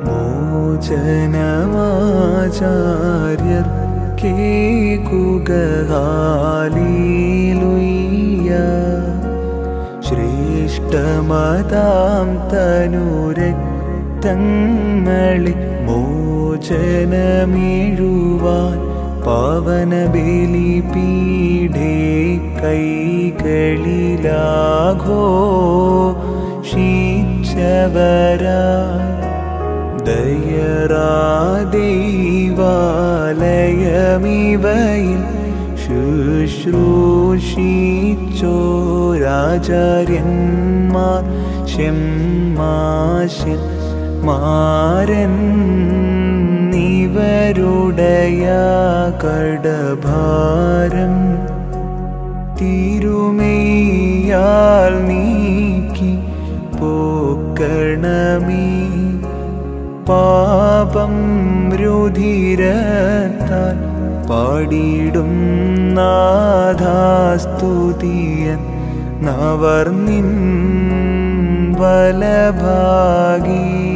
മോചനമാചാര്യർ കേകുക hallelujah. ശ്രേഷ്ഠമതാം തനുരക്തങ്ങളിൽ മോചനമേഴുവാൻ പാവന ബലിപീഠേ കൈകളിലാഘോഷിച്ചവരായി ദയരാദൈവാലയമിവയിൽ ശുശ്രൂഷിച്ചോരാചാര്യന്മാർ ഷെമ്മാശൻ മാരന്നിവരുടയ കടഭാരം തിരുമേയാൽ നീക്കി പോക്കണമേ. പാപം രുധിരത്താൽ പാടിടും നാഥാസ്തുതിയൻ നവർനിൻ വലഭാഗി.